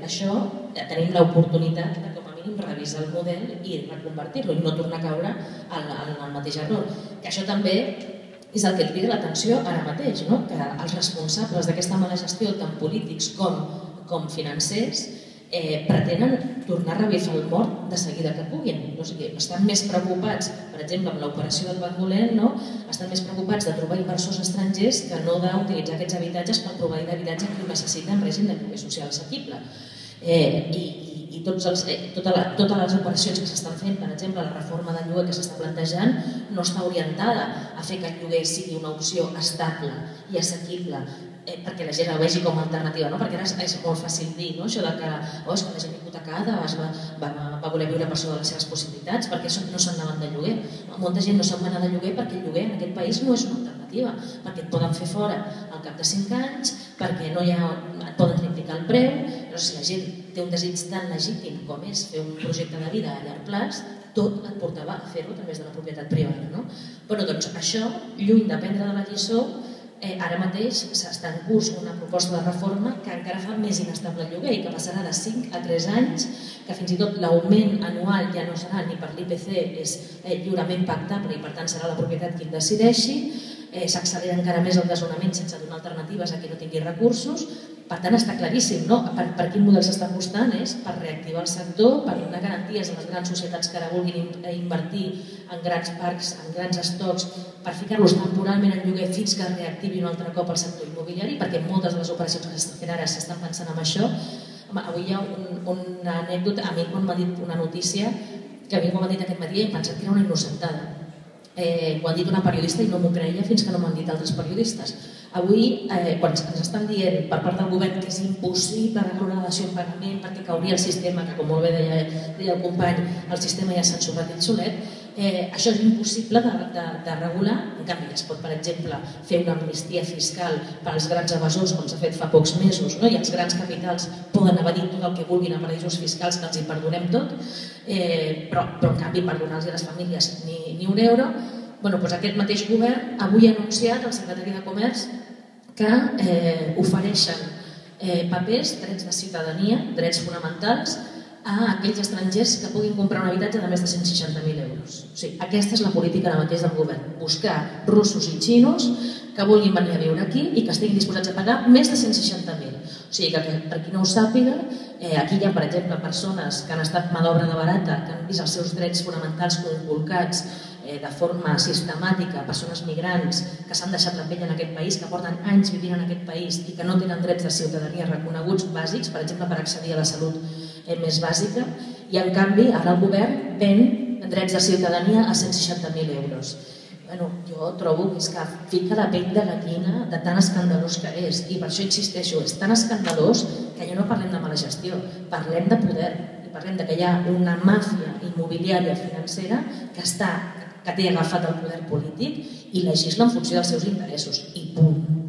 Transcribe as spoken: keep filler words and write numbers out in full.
això tenim l'oportunitat de com a mínim revisar el model i reconvertir-lo i no tornar a caure en el mateix error. Que això també és el que et crida l'atenció ara mateix, que els responsables d'aquesta mala gestió, tant polítics com financers, pretenen tornar a revifar el mort de seguida que puguin. Estan més preocupats, per exemple, amb l'operació del Banc Dolent, estan més preocupats de trobar inversors estrangers que no d'utilitzar aquests habitatges per proveir d'habitatge que ho necessita en règim de lloguer social assequible. I totes les operacions que s'estan fent, per exemple, la reforma del lloguer que s'està plantejant, no està orientada a fer que el lloguer sigui una opció estable i assequible perquè la gent el vegi com a alternativa, perquè ara és molt fàcil dir això que la gent hipotecada va voler viure per sobre de les seves possibilitats, perquè no se'n anaven de lloguer. Molta gent no se'n va anar de lloguer perquè el lloguer en aquest país no és una alternativa, perquè et poden fer fora al cap de cinc anys, perquè et poden triplicar el preu, però si la gent té un desig tan legítim com és fer un projecte de vida a llarg plaç, tot et portava a fer-ho a través de la propietat privada. Però doncs això, lluny d'aprendre de la lliçó, ara mateix està en curs una proposta de reforma que encara fa més inestable el lloguer i que passarà de cinc a tres anys, que fins i tot l'augment anual ja no serà ni per l'I P C, és lliurement pactable i per tant serà la propietat qui el decideixi, s'accelera encara més el desnonament sense donar alternatives a qui no tingui recursos. Per tant, està claríssim per quin model s'està apostant, és per reactivar el sector, per donar garanties a les grans societats que ara vulguin invertir en grans parcs, en grans estocs, per ficar-los temporalment en lloguer fins que es reactivi un altre cop el sector immobiliari, perquè moltes de les operacions que s'estan fent ara s'estan pensant en això. Avui hi ha una anècdota, a mi quan m'ha dit una notícia, que a mi quan m'ha dit aquest matí he pensat que era una innocentada. Ho ha dit una periodista i no m'ho creia fins que no m'han dit altres periodistes. Avui, quan ens estan dient per part del govern que és impossible regular la dació en pagament perquè cauria el sistema, que com molt bé deia el company, el sistema ja s'ha ensorrat ell solet, això és impossible de regular. En canvi, es pot, per exemple, fer una amnistia fiscal per als grans evasors, com s'ha fet fa pocs mesos, i els grans capitals poden evadir tot el que vulguin a paradisos fiscals, que els hi perdonem tot, però en canvi perdonar-los a les famílies ni un euro. Aquest mateix govern avui ha anunciat al secretari de Comerç que ofereixen papers, drets de ciutadania, drets fonamentals, a aquells estrangers que puguin comprar un habitatge de més de cent seixanta mil euros. Aquesta és la política ara mateix del govern, buscar russos i xinos que vulguin venir a viure aquí i que estiguin disposats a pagar més de cent seixanta mil. O sigui que, per qui no ho sàpiga, aquí hi ha, per exemple, persones que han estat mà d'obra de barata, que han vist els seus drets fonamentals conculcats de forma sistemàtica, persones migrants que s'han deixat la pell en aquest país, que porten anys vivint en aquest país i que no tenen drets de ciutadania reconeguts bàsics, per exemple, per accedir a la salut més bàsica, i en canvi ara el govern ven drets de ciutadania a cent seixanta mil euros. Jo trobo que és que fica la pell de gallina de tan escandalós que és, i per això insisteixo, és tan escandalós que ja no parlem de mala gestió, parlem de poder, i parlem que hi ha una màfia immobiliària financera que està que té agafat el poder polític i legisla en funció dels seus interessos, i punt.